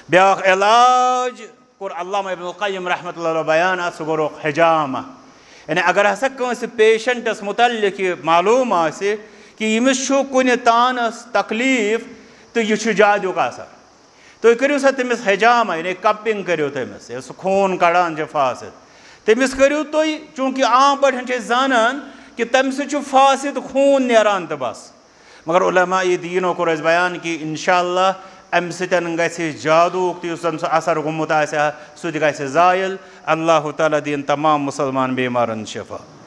ब्याख इलाज कोर अल्लामा इब्नुल क़य्यिम रहमतुल्लाह अलैह बयान सह गो हिजामा। यानी अगर हसा कंस पेशेंटस मुतल्लिक मालूम आसे कि यमिस कुन तानस तकलीफ तो यह जादुक असर, तुम करो सा तमिस हिजामा यानी कपिंग करो तमिस सह खून कड़ान फासिद तमिस करो तुम, चूँकि आम पे जानान कि तम सह फासिद खून नेरान तो बस। मगर उलमा दीनो कोर बयान कि इंशाअल्लाह अम सतन गि जादूक तो असर गुमुत सह ज़ायल। अल्लाह ताला दीन तमाम मुसलमान बेमारन शफा।